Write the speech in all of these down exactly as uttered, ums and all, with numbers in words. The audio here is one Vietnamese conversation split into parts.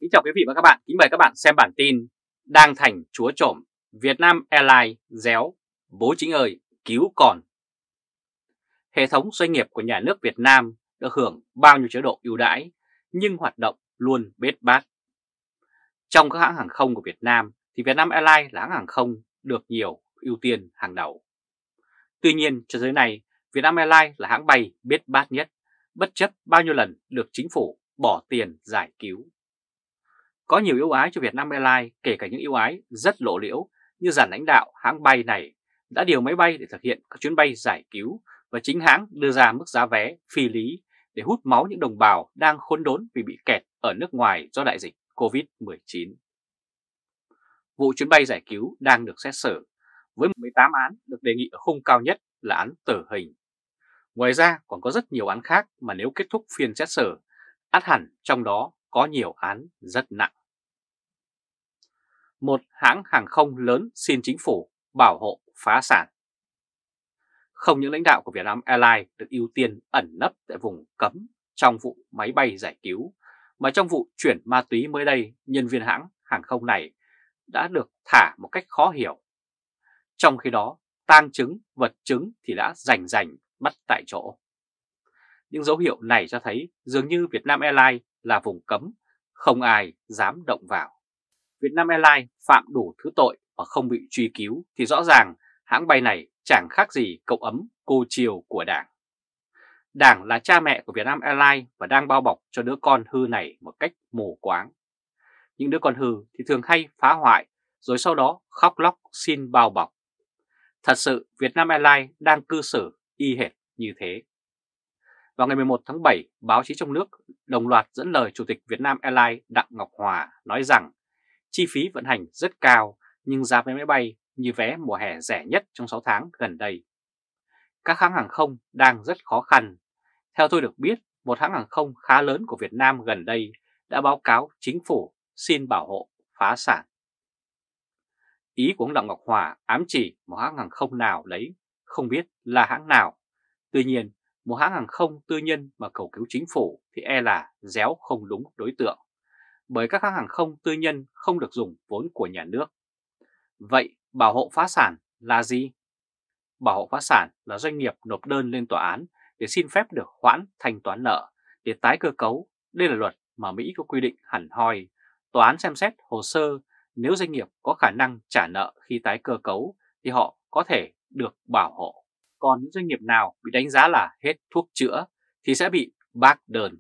Kính chào quý vị và các bạn, kính mời các bạn xem bản tin đang thành chúa trổm, Vietnam Airlines réo, bố chính ơi, cứu con. Hệ thống doanh nghiệp của nhà nước Việt Nam được hưởng bao nhiêu chế độ ưu đãi nhưng hoạt động luôn bết bát. Trong các hãng hàng không của Việt Nam thì Vietnam Airlines là hãng hàng không được nhiều ưu tiên hàng đầu. Tuy nhiên cho tới nay, Vietnam Airlines là hãng bay bết bát nhất, bất chấp bao nhiêu lần được chính phủ bỏ tiền giải cứu. Có nhiều ưu ái cho Vietnam Airlines, kể cả những ưu ái rất lộ liễu như dàn lãnh đạo hãng bay này đã điều máy bay để thực hiện các chuyến bay giải cứu và chính hãng đưa ra mức giá vé phi lý để hút máu những đồng bào đang khốn đốn vì bị kẹt ở nước ngoài do đại dịch Covid mười chín. Vụ chuyến bay giải cứu đang được xét xử với mười tám án được đề nghị ở khung cao nhất là án tử hình. Ngoài ra còn có rất nhiều án khác mà nếu kết thúc phiên xét xử, ắt hẳn trong đó có nhiều án rất nặng. Một hãng hàng không lớn xin chính phủ bảo hộ phá sản. Không những lãnh đạo của Vietnam Airlines được ưu tiên ẩn nấp tại vùng cấm trong vụ máy bay giải cứu, mà trong vụ chuyển ma túy mới đây, nhân viên hãng hàng không này đã được thả một cách khó hiểu. Trong khi đó, tang chứng, vật chứng thì đã rành rành bắt tại chỗ. Những dấu hiệu này cho thấy dường như Vietnam Airlines là vùng cấm, không ai dám động vào. Vietnam Airlines phạm đủ thứ tội và không bị truy cứu thì rõ ràng hãng bay này chẳng khác gì cậu ấm cô chiều của Đảng. Đảng là cha mẹ của Vietnam Airlines và đang bao bọc cho đứa con hư này một cách mù quáng. Những đứa con hư thì thường hay phá hoại rồi sau đó khóc lóc xin bao bọc. Thật sự Vietnam Airlines đang cư xử y hệt như thế. Vào ngày mười một tháng bảy, báo chí trong nước đồng loạt dẫn lời Chủ tịch Vietnam Airlines Đặng Ngọc Hòa nói rằng chi phí vận hành rất cao nhưng giá vé máy bay như vé mùa hè rẻ nhất trong sáu tháng gần đây. Các hãng hàng không đang rất khó khăn. Theo tôi được biết, một hãng hàng không khá lớn của Việt Nam gần đây đã báo cáo chính phủ xin bảo hộ phá sản. Ý của ông Đặng Ngọc Hòa ám chỉ một hãng hàng không nào đấy, không biết là hãng nào. Tuy nhiên, một hãng hàng không tư nhân mà cầu cứu chính phủ thì e là réo không đúng đối tượng. Bởi các hãng hàng không tư nhân không được dùng vốn của nhà nước. Vậy bảo hộ phá sản là gì? Bảo hộ phá sản là doanh nghiệp nộp đơn lên tòa án để xin phép được hoãn thanh toán nợ để tái cơ cấu. Đây là luật mà Mỹ có quy định hẳn hoi. Tòa án xem xét hồ sơ, nếu doanh nghiệp có khả năng trả nợ khi tái cơ cấu thì họ có thể được bảo hộ. Còn những doanh nghiệp nào bị đánh giá là hết thuốc chữa thì sẽ bị bác đơn.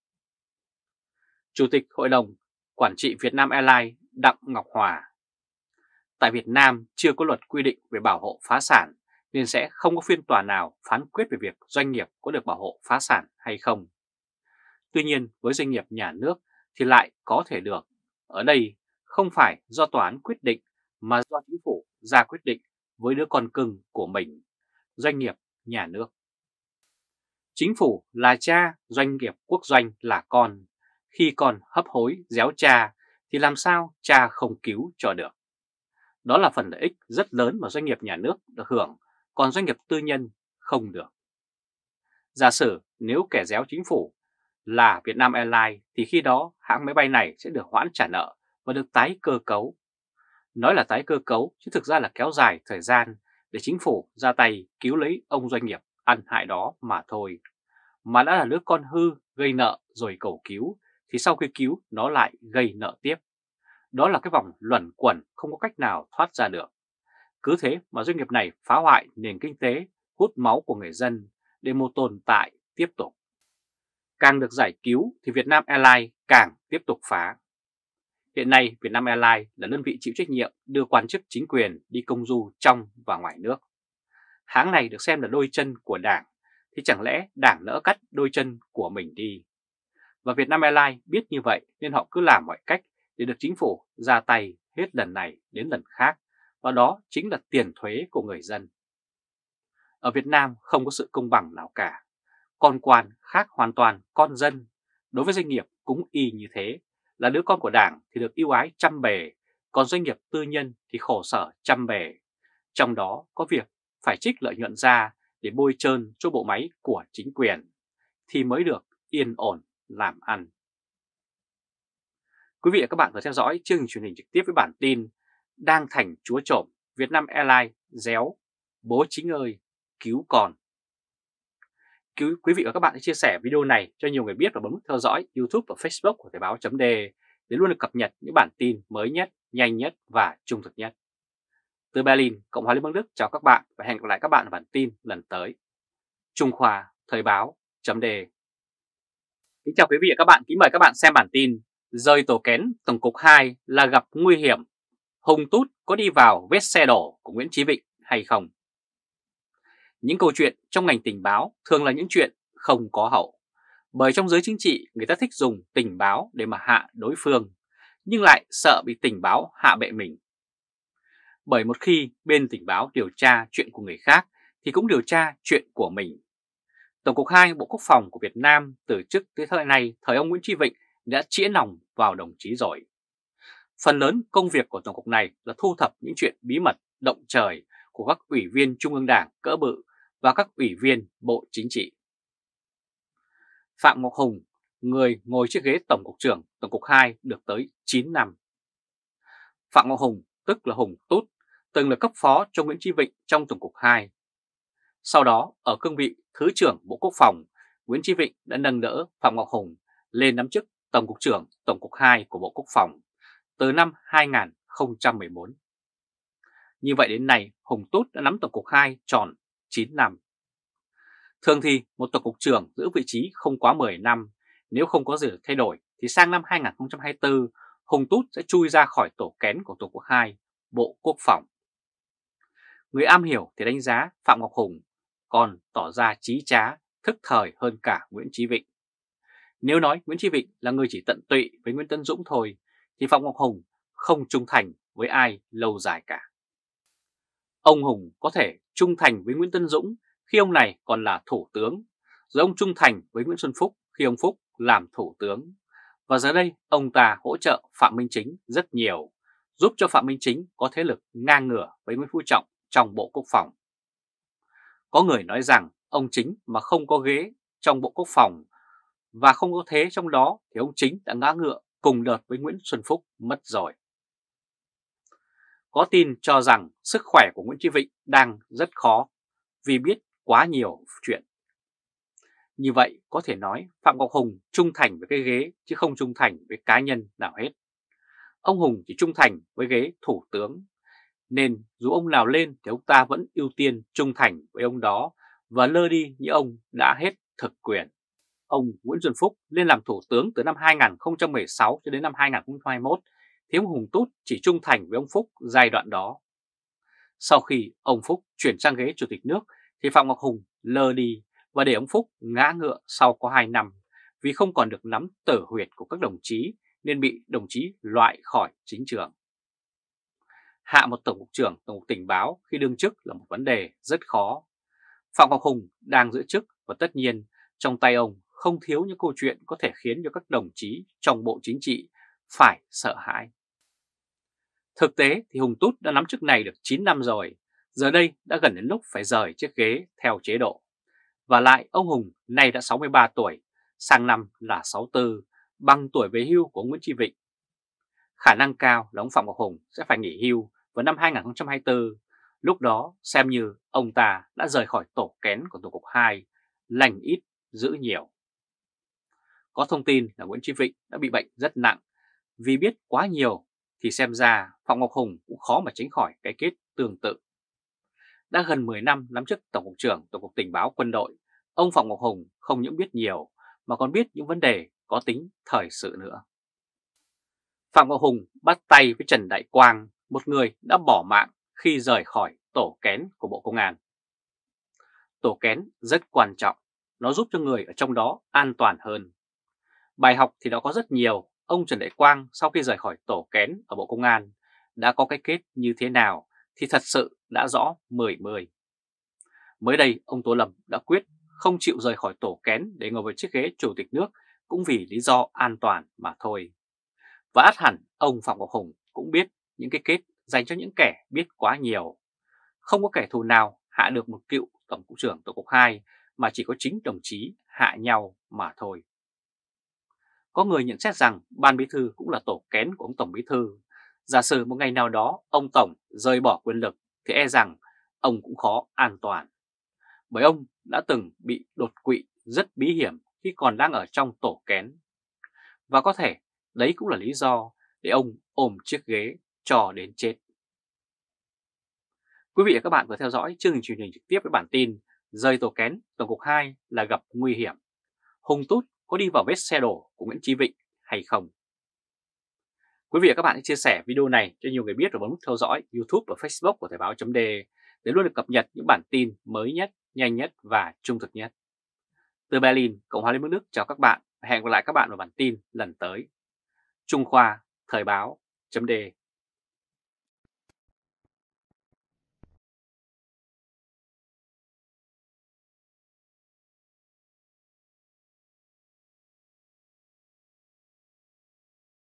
Chủ tịch Hội đồng Quản trị Vietnam Airlines Đặng Ngọc Hòa: Tại Việt Nam chưa có luật quy định về bảo hộ phá sản nên sẽ không có phiên tòa nào phán quyết về việc doanh nghiệp có được bảo hộ phá sản hay không. Tuy nhiên với doanh nghiệp nhà nước thì lại có thể được. Ở đây không phải do tòa án quyết định mà do chính phủ ra quyết định với đứa con cưng của mình, doanh nghiệp nhà nước. Chính phủ là cha, doanh nghiệp quốc doanh là con. Khi con hấp hối réo cha thì làm sao cha không cứu cho được. Đó là phần lợi ích rất lớn mà doanh nghiệp nhà nước được hưởng, còn doanh nghiệp tư nhân không được. Giả sử nếu kẻ réo chính phủ là Vietnam Airlines thì khi đó hãng máy bay này sẽ được hoãn trả nợ và được tái cơ cấu. Nói là tái cơ cấu chứ thực ra là kéo dài thời gian để chính phủ ra tay cứu lấy ông doanh nghiệp ăn hại đó mà thôi. Mà đã là đứa con hư gây nợ rồi cầu cứu thì sau khi cứu nó lại gây nợ tiếp. Đó là cái vòng luẩn quẩn không có cách nào thoát ra được. Cứ thế mà doanh nghiệp này phá hoại nền kinh tế, hút máu của người dân để một tồn tại tiếp tục. Càng được giải cứu thì Vietnam Airlines càng tiếp tục phá. Hiện nay Vietnam Airlines là đơn vị chịu trách nhiệm đưa quan chức chính quyền đi công du trong và ngoài nước. Hãng này được xem là đôi chân của Đảng, thì chẳng lẽ Đảng nỡ cắt đôi chân của mình đi? Và Vietnam Airlines biết như vậy nên họ cứ làm mọi cách để được chính phủ ra tay hết lần này đến lần khác, và đó chính là tiền thuế của người dân. Ở Việt Nam không có sự công bằng nào cả. Con quan khác hoàn toàn con dân. Đối với doanh nghiệp cũng y như thế, là đứa con của Đảng thì được ưu ái trăm bề, còn doanh nghiệp tư nhân thì khổ sở trăm bề. Trong đó có việc phải trích lợi nhuận ra để bôi trơn cho bộ máy của chính quyền thì mới được yên ổn làm ăn. Quý vị và các bạn vừa theo dõi chương trình truyền hình trực tiếp với bản tin Đang thành chúa trộm, Vietnam Airlines réo, bố chính ơi, cứu con. Quý vị và các bạn hãy chia sẻ video này cho nhiều người biết và bấm nút theo dõi YouTube và Facebook của Thời báo chấm D để luôn được cập nhật những bản tin mới nhất, nhanh nhất và trung thực nhất. Từ Berlin, Cộng hòa Liên bang Đức chào các bạn và hẹn gặp lại các bạn ở bản tin lần tới. Trung Khoa, Thời báo chấm D. Kính chào quý vị và các bạn, kính mời các bạn xem bản tin rơi tổ kén Tổng cục hai là gặp nguy hiểm. Hùng Tút có đi vào vết xe đổ của Nguyễn Chí Vịnh hay không? Những câu chuyện trong ngành tình báo thường là những chuyện không có hậu. Bởi trong giới chính trị người ta thích dùng tình báo để mà hạ đối phương, nhưng lại sợ bị tình báo hạ bệ mình. Bởi một khi bên tình báo điều tra chuyện của người khác thì cũng điều tra chuyện của mình. Tổng cục hai Bộ Quốc phòng của Việt Nam từ chức tới thời này, thời ông Nguyễn Chí Vịnh đã chĩa nòng vào đồng chí rồi. Phần lớn công việc của Tổng cục này là thu thập những chuyện bí mật động trời của các ủy viên Trung ương Đảng cỡ bự và các ủy viên Bộ Chính trị. Phạm Ngọc Hùng, người ngồi chiếc ghế Tổng cục trưởng Tổng cục hai được tới chín năm. Phạm Ngọc Hùng, tức là Hùng Tút, từng là cấp phó cho Nguyễn Chí Vịnh trong Tổng cục hai. Sau đó, ở cương vị Thứ trưởng Bộ Quốc phòng, Nguyễn Chí Vịnh đã nâng đỡ Phạm Ngọc Hùng lên nắm chức Tổng cục trưởng Tổng cục hai của Bộ Quốc phòng từ năm hai nghìn không trăm mười bốn. Như vậy đến nay, Hùng Tút đã nắm Tổng cục hai tròn chín năm. Thường thì một Tổng cục trưởng giữ vị trí không quá mười năm, nếu không có gì thay đổi thì sang năm hai nghìn không trăm hai mươi tư, Hùng Tút sẽ chui ra khỏi tổ kén của Tổng cục hai, Bộ Quốc phòng. Người am hiểu thì đánh giá Phạm Ngọc Hùng còn tỏ ra trí trá, thức thời hơn cả Nguyễn Chí Vịnh. Nếu nói Nguyễn Chí Vịnh là người chỉ tận tụy với Nguyễn Tấn Dũng thôi, thì Phạm Ngọc Hùng không trung thành với ai lâu dài cả. Ông Hùng có thể trung thành với Nguyễn Tấn Dũng khi ông này còn là thủ tướng, rồi ông trung thành với Nguyễn Xuân Phúc khi ông Phúc làm thủ tướng. Và giờ đây ông ta hỗ trợ Phạm Minh Chính rất nhiều, giúp cho Phạm Minh Chính có thế lực ngang ngửa với Nguyễn Phú Trọng trong Bộ Quốc phòng. Có người nói rằng ông Chính mà không có ghế trong Bộ Quốc phòng và không có thế trong đó thì ông Chính đã ngã ngựa cùng đợt với Nguyễn Xuân Phúc mất rồi. Có tin cho rằng sức khỏe của Nguyễn Chí Vịnh đang rất khó vì biết quá nhiều chuyện. Như vậy có thể nói Phạm Ngọc Hùng trung thành với cái ghế chứ không trung thành với cá nhân nào hết. Ông Hùng chỉ trung thành với ghế thủ tướng, nên dù ông nào lên thì ông ta vẫn ưu tiên trung thành với ông đó và lơ đi như ông đã hết thực quyền. Ông Nguyễn Xuân Phúc lên làm thủ tướng từ năm hai nghìn không trăm mười sáu cho đến năm hai nghìn không trăm hai mươi mốt, thì ông Hùng Tút chỉ trung thành với ông Phúc giai đoạn đó. Sau khi ông Phúc chuyển sang ghế chủ tịch nước thì Phạm Ngọc Hùng lơ đi và để ông Phúc ngã ngựa sau có hai năm vì không còn được nắm tử huyệt của các đồng chí nên bị đồng chí loại khỏi chính trường. Hạ một tổng cục trưởng Tổng cục Tình báo khi đương chức là một vấn đề rất khó. Phạm Ngọc Hùng đang giữ chức và tất nhiên trong tay ông không thiếu những câu chuyện có thể khiến cho các đồng chí trong Bộ Chính trị phải sợ hãi. Thực tế thì Hùng Tút đã nắm chức này được chín năm rồi, giờ đây đã gần đến lúc phải rời chiếc ghế theo chế độ. Và lại ông Hùng nay đã sáu mươi ba tuổi, sang năm là sáu mươi tư, bằng tuổi về hưu của Nguyễn Chí Vịnh. Khả năng cao là ông Phạm Ngọc Hùng sẽ phải nghỉ hưu vào năm hai nghìn không trăm hai mươi tư, lúc đó xem như ông ta đã rời khỏi tổ kén của Tổng cục hai, lành ít giữ nhiều. Có thông tin là Nguyễn Chí Vịnh đã bị bệnh rất nặng, vì biết quá nhiều thì xem ra Phạm Ngọc Hùng cũng khó mà tránh khỏi cái kết tương tự. Đã gần mười năm nắm chức Tổng cục trưởng Tổng cục Tình báo Quân đội, ông Phạm Ngọc Hùng không những biết nhiều mà còn biết những vấn đề có tính thời sự nữa. Phạm Ngọc Hùng bắt tay với Trần Đại Quang, một người đã bỏ mạng khi rời khỏi tổ kén của Bộ Công an. Tổ kén rất quan trọng, nó giúp cho người ở trong đó an toàn hơn. Bài học thì nó có rất nhiều. Ông Trần Đại Quang sau khi rời khỏi tổ kén ở Bộ Công an đã có cái kết như thế nào thì thật sự đã rõ mười mười. Mới đây ông Tô Lâm đã quyết không chịu rời khỏi tổ kén để ngồi vào chiếc ghế chủ tịch nước cũng vì lý do an toàn mà thôi. Và ắt hẳn ông Phạm Ngọc Hùng cũng biết những cái kết dành cho những kẻ biết quá nhiều. Không có kẻ thù nào hạ được một cựu Tổng cục trưởng Tổng cục hai mà chỉ có chính đồng chí hạ nhau mà thôi. Có người nhận xét rằng Ban Bí thư cũng là tổ kén của ông Tổng Bí thư. Giả sử một ngày nào đó ông Tổng rời bỏ quyền lực thì e rằng ông cũng khó an toàn. Bởi ông đã từng bị đột quỵ rất bí hiểm khi còn đang ở trong tổ kén. Và có thể đấy cũng là lý do để ông ôm chiếc ghế cho đến chết. Quý vị và các bạn vừa theo dõi chương trình truyền hình trực tiếp với bản tin rời tổ kén Tổng cục hai là gặp nguy hiểm. Hùng Tút có đi vào vết xe đổ của Nguyễn Chí Vịnh hay không? Quý vị và các bạn hãy chia sẻ video này cho nhiều người biết và bấm nút theo dõi YouTube và Facebook của Thời báo.de để luôn được cập nhật những bản tin mới nhất, nhanh nhất và trung thực nhất. Từ Berlin, Cộng hòa Liên bang Đức chào các bạn và hẹn gặp lại các bạn vào bản tin lần tới. Trung Khoa, Thời báo.de